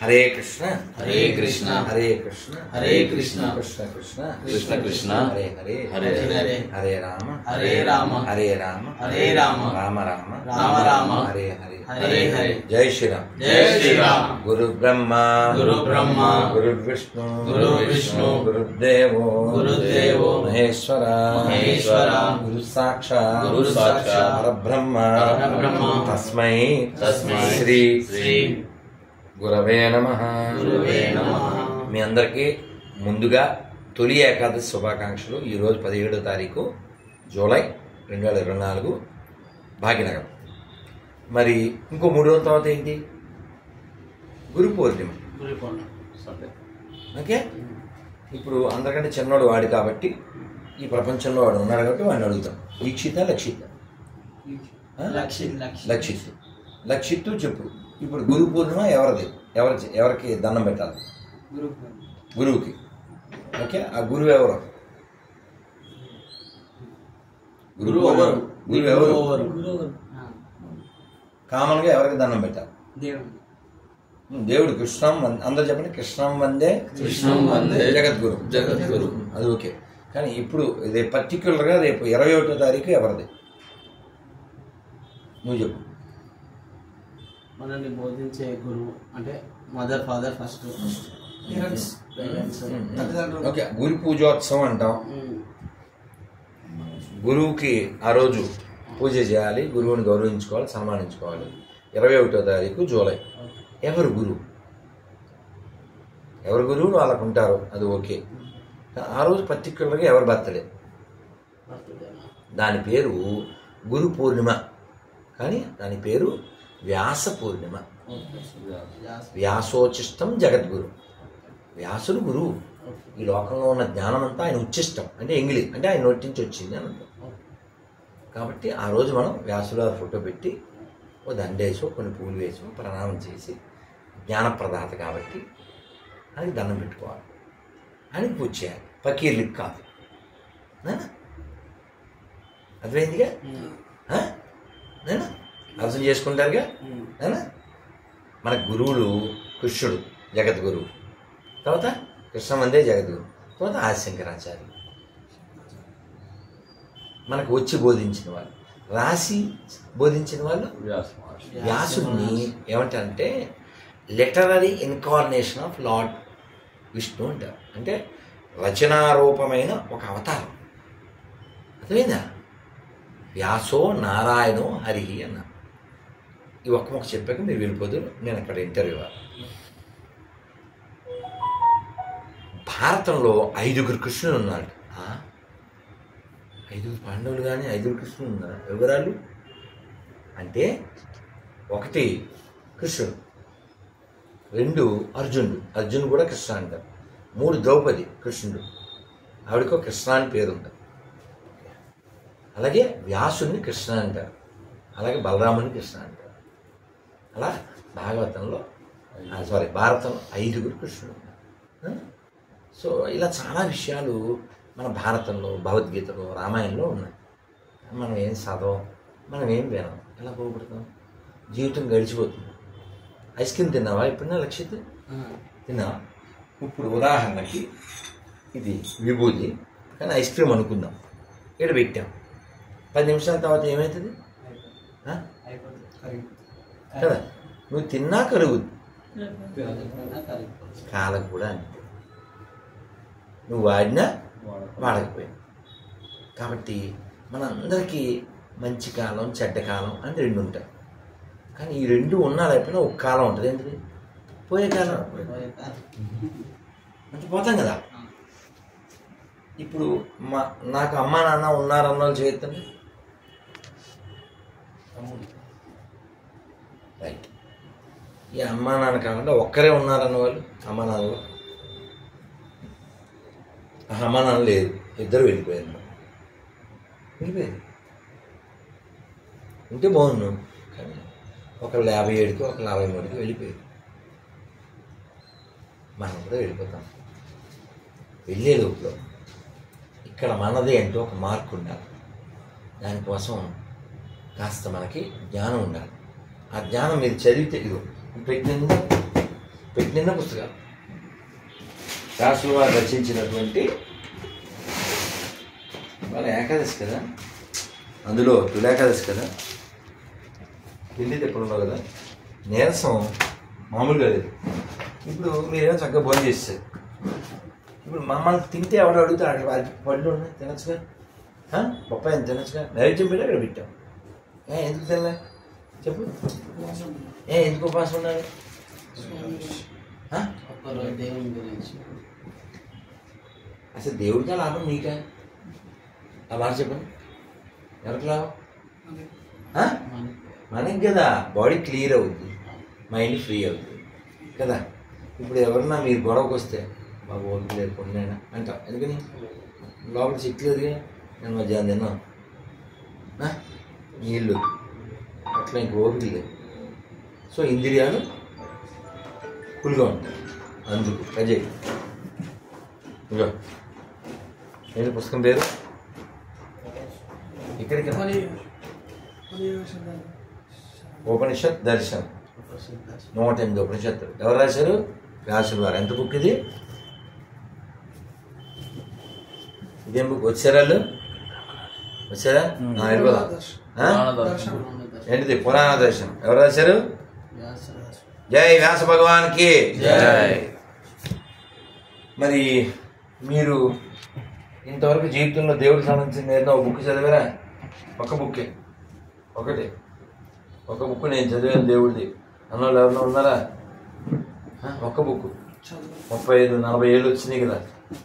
హరే కృష్ణ హరే కృష్ణ హరే కృష్ణ హరే కృష్ణ కృష్ణ కృష్ణ కృష్ణ కృష్ణ హరే హరే హరే హరే హరే రామ హరే రామ హరే రామ హరే రామ రామ రామ రామ రామ హరే హరే హరే హరే జై శ్రీరామ్ జై శ్రీరామ్. గురు బ్రహ్మ గురు బ్రహ్మ గురు విష్ణు గురు విష్ణు గురుదేవో గురుదేవో మహేశ్వర మహేశ్వర గురు సాక్షాత్ గురు సాక్షాత్ పరబ్రహ్మ పరబ్రహ్మ తస్మై తస్మై శ్రీ శ్రీ గురవే నమః. గురువే నమః. మీ అందరికీ ముందుగా తొలి ఏకాదశి శుభాకాంక్షలు. ఈరోజు 17వ తారీఖు జూలై 2024 భాగ్యనగరం. మరి ఇంకో 3 రోజుల తర్వాత ఏంటి? గురు పూర్ణిమ. ఓకే, ఇప్పుడు అందరికంటే చిన్నవాడు వాడు కాబట్టి ఈ ప్రపంచంలో వాడు ఉన్నాడు కాబట్టి వాడిని అడుగుతాం. దీక్షిత లక్షిత? లక్షిత్. లక్షిత్తు చెప్పు. ఇప్పుడు గురు పూర్ణిమ ఎవరిది? ఎవరికి దండం పెట్టాలి? గురువుకి. ఓకే, ఆ గురువు ఎవరు? గురువు ఎవరు? కామన్గా ఎవరికి దండం పెట్టాలి? దేవుడు. కృష్ణం అందరు చెప్పండి. కృష్ణం వందే కృష్ణం వందే జగద్గురు. జగద్గురు. అది ఓకే. కానీ ఇప్పుడు రేపు పర్టిక్యులర్గా రేపు 21వ తారీఖు ఎవరిది? నువ్వు చెప్పు. మనల్ని బోధించే గురువు అంటే మదర్ ఫాదర్ ఫస్ట్. ఓకే, గురు పూజోత్సవం అంటాం. గురువుకి ఆ రోజు పూజ చేయాలి, గురువుని గౌరవించుకోవాలి, సన్మానించుకోవాలి. 21వ తారీఖు జూలై. ఎవరు గురువు? ఎవరు గురువులు వాళ్ళకు ఉంటారు, అది ఓకే. ఆ రోజు పర్టిక్యులర్గా ఎవరి బర్త్డే? దాని పేరు గురు పూర్ణిమ, కానీ దాని పేరు వ్యాస పూర్ణిమ. వ్యాసోచిష్టం జగద్గురు. వ్యాసుడు గురువు. ఈ లోకంలో ఉన్న జ్ఞానం అంతా ఆయన ఉచ్చిష్టం, అంటే ఇంగ్లీష్, అంటే ఆయన నోటి నుంచి వచ్చింది అని అంటాం. కాబట్టి ఆ రోజు మనం వ్యాసుల ఫోటో పెట్టి ఓ దండేసో కొన్ని పూలు వేసో ప్రణామం చేసి, జ్ఞానప్రదాత కాబట్టి ఆయనకి దండం పెట్టుకోవాలి, ఆయనకి పూజ చేయాలి. పకీర్లికి కాదు. అర్థమైందిగా? నేనా అర్థం చేసుకుంటారుగా? మన గురువులు కృష్ణుడు జగద్గురువు, తర్వాత కృష్ణ వందే జగద్గురు, తర్వాత ఆదిశంకరాచార్యులు మనకు వచ్చి బోధించిన వాళ్ళు. రాసి బోధించిన వాళ్ళు వ్యాసుడిని ఏమంటారంటే literary incarnation of lord Vishnu అంటారు. అంటే రచనారూపమైన ఒక అవతారం. అర్థమైందా? వ్యాసో నారాయణో హరి అన్న. ఈ ఒక్క మొక్క చెప్పాక మీరు వెళ్ళిపోతారు, నేను అక్కడ ఇంటర్వ్యూ ఇవ్వాలి. భారతంలో 5గురు కృష్ణులు ఉన్నాడు. 5 పాండవులు కానీ 5 కృష్ణులు ఉన్నారు. ఎవరాళ్ళు అంటే 1 కృష్ణుడు, 2 అర్జునుడు, అర్జునుడు కూడా కృష్ణ అంటారు. 3 ద్రౌపది కృష్ణుడు, ఆవిడకో కృష్ణ అని పేరుంది. అలాగే వ్యాసుని కృష్ణ అంటారు, అలాగే బలరాముని కృష్ణ అంటారు. అలా భాగవతంలో భారతంలో 5గురు కృష్ణుడు. సో ఇలా చాలా విషయాలు మన భారతంలో, భగవద్గీతలో, రామాయణంలో ఉన్నాయి. మనం ఏం చదవం, మనం ఏం వినం, ఎలా పోగొడతాం? జీవితం గడిచిపోతుంది. ఐస్ క్రీమ్ తిన్నావా ఎప్పుడైనా లక్షిత్? తిన్నావా? ఇప్పుడు ఉదాహరణకి ఇది విభూది, కానీ ఐస్ క్రీమ్ అనుకుందాం, ఇక్కడ పెట్టాం. 10 నిమిషాల తర్వాత ఏమవుతుంది కదా? నువ్వు తిన్నా కరుగుద్ది, కాలం కూడా అంతే. నువ్వు వాడినా వాడకపోయినా. కాబట్టి మనందరికీ మంచి కాలం, చెడ్డ కాలం అని 2 ఉంటాయి. కానీ ఈ 2 ఉన్నా లేకపోయినా ఒక కాలం ఉంటుంది. ఏంటిది? పోయే కాలం. అంటే పోతాం కదా. ఇప్పుడు నాకు అమ్మా నాన్న ఉన్నారన్న వాళ్ళు చేయొద్దండి. రైట్. ఈ అమ్మా నాన్న కాకుండా ఒక్కరే ఉన్నారన్న వాళ్ళు, అమ్మా నాన్నలు, అమ్మా నాన్న లేదు, 2 వెళ్ళిపోయారు. ఉంటే బాగున్నాను, కానీ ఒకళ్ళు 57కి, ఒకళ్ళు 53కి వెళ్ళిపోయారు. మనం కూడా వెళ్ళిపోతాం. వెళ్ళే లోపల ఇక్కడ మనదే అంటూ ఒక మార్క్ ఉండాలి. దానికోసం కాస్త మనకి జ్ఞానం ఉండాలి. ఆ జ్ఞానం మీరు చదివితే, ఇదిగో పెట్టింది పెట్టిన పుస్తకాలు వ్యాసుల వారు రచించినటువంటి వాళ్ళ ఏకాదశి కదా, అందులో తులేకాదశి కదా, పిండి తిప్పడంలో కదా, నీరసం మామూలుగా లేదు. ఇప్పుడు మీరేమో చక్కగా భోజనం చేస్తారు. ఇప్పుడు మమ్మల్ని తింటే ఎవడో అడుగుతాడు, వారికి పళ్ళు ఉన్నాయి తినచ్చుగా, బొప్పాయి అని తినచ్చుగా, నైవేద్యం పెట్టి అక్కడ పెట్టాం. ఎందుకు తినలే చెప్పు, ఎందుకు ఉపవాసం ఉండాలి? దేవుని గురించి అసలు దేవుడితో లాభం నీకా? ఆ మాట చెప్పండి, ఎవరికి లాభం? మనకి కదా, బాడీ క్లియర్ అవుతుంది, మైండ్ ఫ్రీ అవుతుంది కదా. ఇప్పుడు ఎవరన్నా మీరు గొడవకు వస్తే బాబు ఓపిక లేదు పొండినైనా అంటాం, ఎందుకని లోపల చిట్లేదుగా, నేను మధ్యాహ్నం తిన్నాను నీళ్ళు అట్లా ఇంక ఓపిక లేదు. సో ఇంద్రియాలు కూల్గా ఉంటాయి, అందుకు అజయ్. ఇంకా ఏంటి పుస్తకం పేరు? ఇక్కడికి ఉపనిషత్ దర్శనం, 108 ఉపనిషత్తులు. ఎవరు రాశారు? వ్యాసుల వారు. ఎంత బుక్ ఇది? ఇదేం బుక్? వచ్చారా వచ్చారా? ఏంటిది? పురాణ దర్శనం. ఎవరు రాశారు? జై వ్యాస భగవాన్కి జై. మరి మీరు ఇంతవరకు జీవితంలో దేవుడికి సంబంధించిన ఏదో ఒక బుక్ చదివారా? ఒక బుక్కే, ఒకటి ఒక బుక్ నేను చదివాను దేవుడిది అన్నోళ్ళు ఎవరన్నా ఉన్నారా? ఒక్క బుక్ 35-40 ఏళ్ళు వచ్చినాయి కదా,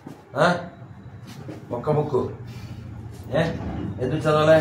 ఒక్క బుక్. ఎందుకు చదవలే?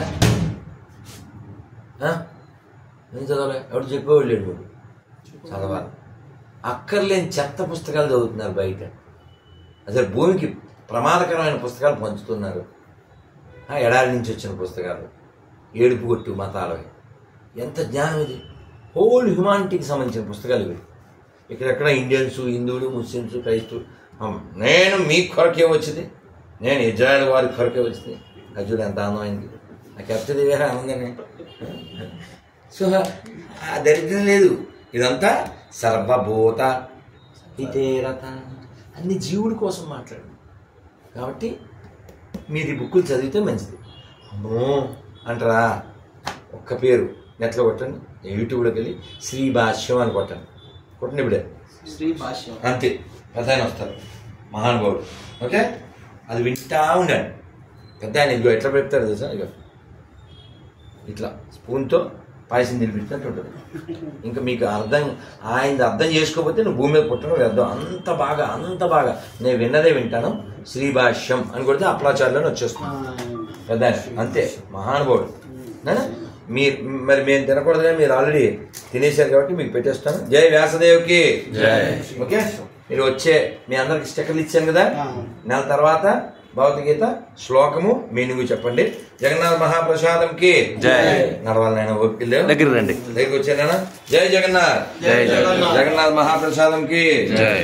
ఎందుకు చదవలే? ఎవరు చెప్పేవాళ్ళు లేడు. చదవాలి. అక్కర్లేని చెత్త పుస్తకాలు చదువుతున్నారు బయట. అసలు భూమికి ప్రమాదకరమైన పుస్తకాలు పంచుతున్నారు. ఎడారి నుంచి వచ్చిన పుస్తకాలు, ఏడుపు కొట్టు మతాలవి. ఎంత జ్ఞానం ఇది! హోల్ హ్యుమానిటీకి సంబంధించిన పుస్తకాలు ఇవి. ఇక్కడెక్కడ ఇండియన్స్, హిందువులు, ముస్లిమ్స్, క్రైస్తవులు, నేను మీ కొరకే వచ్చింది, నేను ఇజ్రాయెల్ వారి కొరకే వచ్చింది. అర్జుడు ఎంత ఆనందమైంది, నాకు ఎప్పటిది వేరే ఆనందమే. సో ఆ దరిద్రం లేదు. ఇదంతా సర్వభూత హితేరత, అన్ని జీవుడి కోసం మాట్లాడు. కాబట్టి మీరు ఈ బుక్కులు చదివితే మంచిది. అమ్మో అంటారా? ఒక్క పేరు నెట్లో కొట్టండి, యూట్యూబ్లోకి వెళ్ళి శ్రీ భాష్యం అని కొట్టండి. కొట్టండి ఇప్పుడే శ్రీ భాష్యం అంతే, పెద్ద ఆయన వస్తారు మహానుభావుడు. ఓకే, అది వింటా ఉండండి. పెద్ద ఆయన ఇదిగో ఎట్లా పెడతారు తెలుసా? ఇగో ఇట్లా స్పూన్తో పాయసం తినిపించినట్టు ఉంటుంది. ఇంకా మీకు ఆయనది అర్థం చేసుకోకపోతే నువ్వు భూమి మీద పుట్టడం వ్యర్థం. అంత బాగా నేను విన్నదే వింటాను. శ్రీభాష్యం అని కొడితే అప్లాచార్యులను వచ్చేస్తున్నాను పెద్ద ఆయన, అంతే మహానుభావుడు. మరి మేము తినకూడదు కానీ మీరు ఆల్రెడీ తినేశారు కాబట్టి మీకు పెట్టేస్తాను. జై వ్యాసదేవ్కి జై. ఓకే, మీరు వచ్చే మీ అందరికి స్టిక్కర్లు ఇచ్చాను కదా, నెల తర్వాత భగవద్గీత శ్లోకము మీనింగ్ చెప్పండి. జగన్నాథ మహాప్రసాదంకి జై. నడవాలి నాయన, ఓపిక దగ్గర రండి, దగ్గరికి వచ్చాను. జై జగన్నాథ్, జై జగన్నాథ్ మహాప్రసాదంకి జై.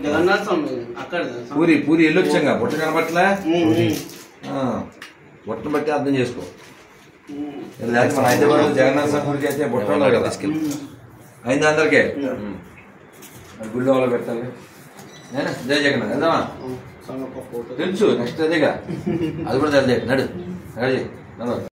పూరి వెళ్ళొచ్చాగా, బుట్ట కనబట్లే, బుట్టను బట్టి అర్థం చేసుకో. మన హైదరాబాద్ జగన్నాథ స్వామికి అయితే బుట్ట ఉన్నారు కదా, అయింది అందరికీ గుళ్ళో వాళ్ళు పెట్టాలి. జై జగన్నాథ్ వెళ్దామా? తెలుసు, నెక్స్ట్ అదేగా, అది కూడా తెలియదు. నడు